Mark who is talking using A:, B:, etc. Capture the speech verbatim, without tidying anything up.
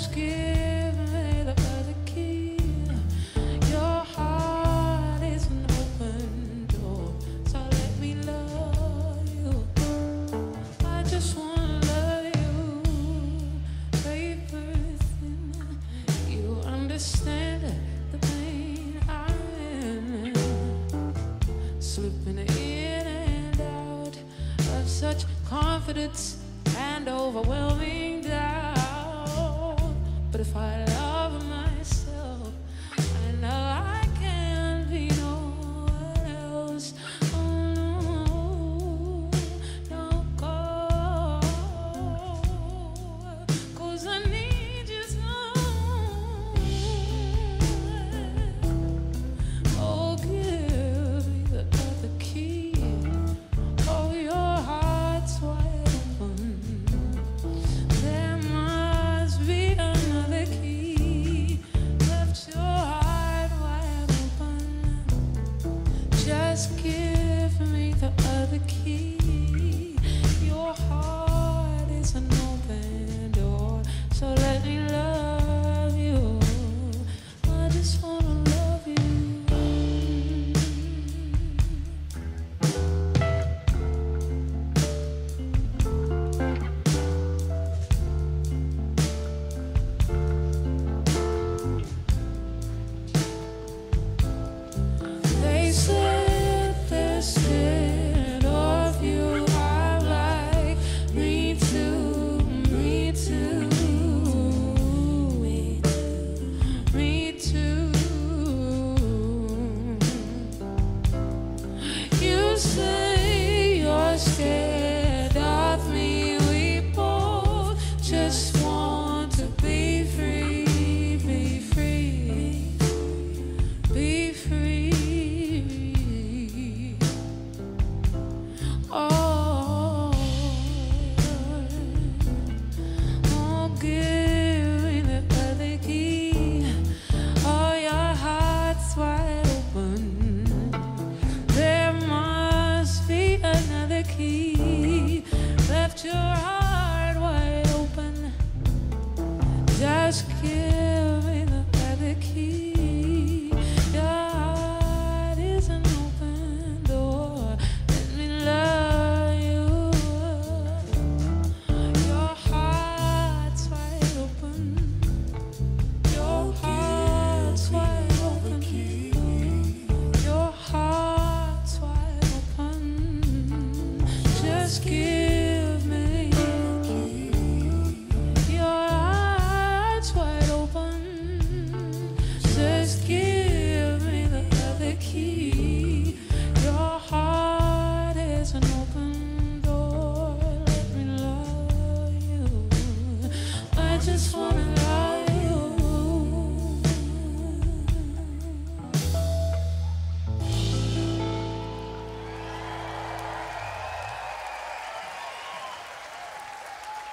A: Just give me the other key. Your heart is an open door, so let me love you. I just wanna love you, paper thin. You understand the pain I'm in, slipping in and out of such confidence and overwhelming doubt. But if I love myself, I know I can't be no one else. Oh no, no, go, 'cause I need you so. Oh, give me the other key. Oh, your heart's wide open. There must be another key. Left your heart wide open. Just give me the other key. Your heart is an open door, so let me love you. I just wanna love you. They said they're scared of you. I'm like, me too, me too, me too, me too. You say you're scared of me. We both just want to be free, be free, be free. Oh, oh, give me the other key. Oh, your heart's wide open. There must be another key. Left your heart wide open. Just give me the other key. Your heart is an open door. Let me love you. Your heart's wide open. Your heart's wide open. Your heart's wide open. Just give